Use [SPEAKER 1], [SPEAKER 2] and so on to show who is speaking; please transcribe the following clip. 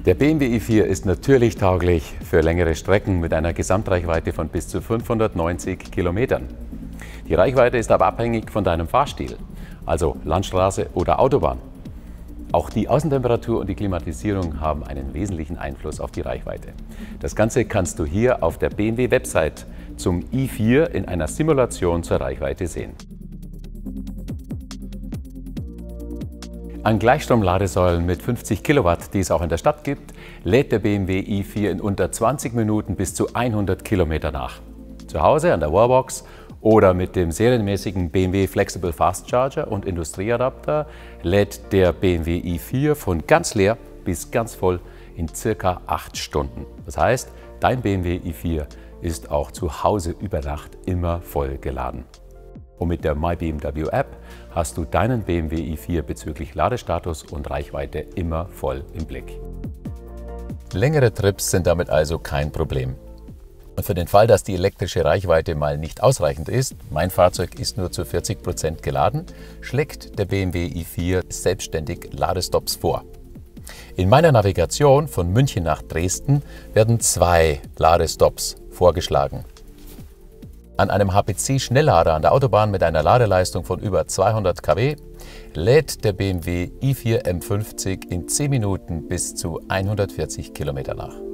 [SPEAKER 1] Der BMW i4 ist natürlich tauglich für längere Strecken mit einer Gesamtreichweite von bis zu 590 Kilometern. Die Reichweite ist aber abhängig von deinem Fahrstil, also Landstraße oder Autobahn. Auch die Außentemperatur und die Klimatisierung haben einen wesentlichen Einfluss auf die Reichweite. Das Ganze kannst du hier auf der BMW-Website zum i4 in einer Simulation zur Reichweite sehen. An Gleichstrom-Ladesäulen mit 50 Kilowatt, die es auch in der Stadt gibt, lädt der BMW i4 in unter 20 Minuten bis zu 100 Kilometer nach. Zu Hause an der Wallbox oder mit dem serienmäßigen BMW Flexible Fast Charger und Industrieadapter lädt der BMW i4 von ganz leer bis ganz voll in circa 8 Stunden. Das heißt, dein BMW i4 ist auch zu Hause über Nacht immer voll geladen. Und mit der MyBMW App hast du deinen BMW i4 bezüglich Ladestatus und Reichweite immer voll im Blick. Längere Trips sind damit also kein Problem. Und für den Fall, dass die elektrische Reichweite mal nicht ausreichend ist, mein Fahrzeug ist nur zu 40% geladen, schlägt der BMW i4 selbstständig Ladestops vor. In meiner Navigation von München nach Dresden werden 2 Ladestops vorgeschlagen. An einem HPC-Schnelllader an der Autobahn mit einer Ladeleistung von über 200 kW lädt der BMW i4 M50 in 10 Minuten bis zu 140 Kilometer nach.